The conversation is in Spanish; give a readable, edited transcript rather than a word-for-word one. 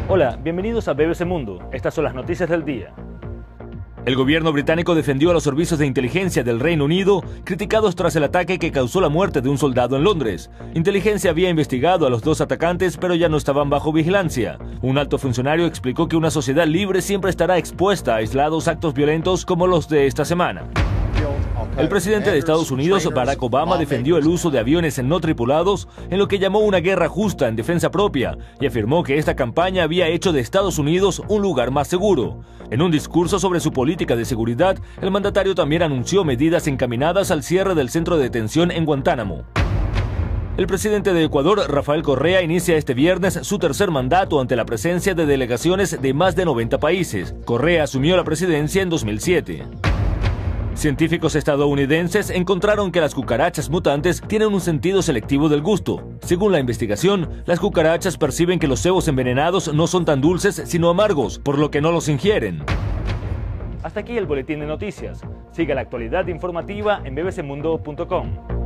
Hola, bienvenidos a BBC Mundo. Estas son las noticias del día. El gobierno británico defendió a los servicios de inteligencia del Reino Unido, criticados tras el ataque que causó la muerte de un soldado en Londres. Inteligencia había investigado a los dos atacantes, pero ya no estaban bajo vigilancia. Un alto funcionario explicó que una sociedad libre siempre estará expuesta a aislados actos violentos como los de esta semana. El presidente de Estados Unidos, Barack Obama, defendió el uso de aviones no tripulados en lo que llamó una guerra justa en defensa propia y afirmó que esta campaña había hecho de Estados Unidos un lugar más seguro. En un discurso sobre su política de seguridad, el mandatario también anunció medidas encaminadas al cierre del centro de detención en Guantánamo. El presidente de Ecuador, Rafael Correa, inicia este viernes su tercer mandato ante la presencia de delegaciones de más de 90 países. Correa asumió la presidencia en 2007. Científicos estadounidenses encontraron que las cucarachas mutantes tienen un sentido selectivo del gusto. Según la investigación, las cucarachas perciben que los cebos envenenados no son tan dulces sino amargos, por lo que no los ingieren. Hasta aquí el boletín de noticias. Siga la actualidad informativa en bbcmundo.com.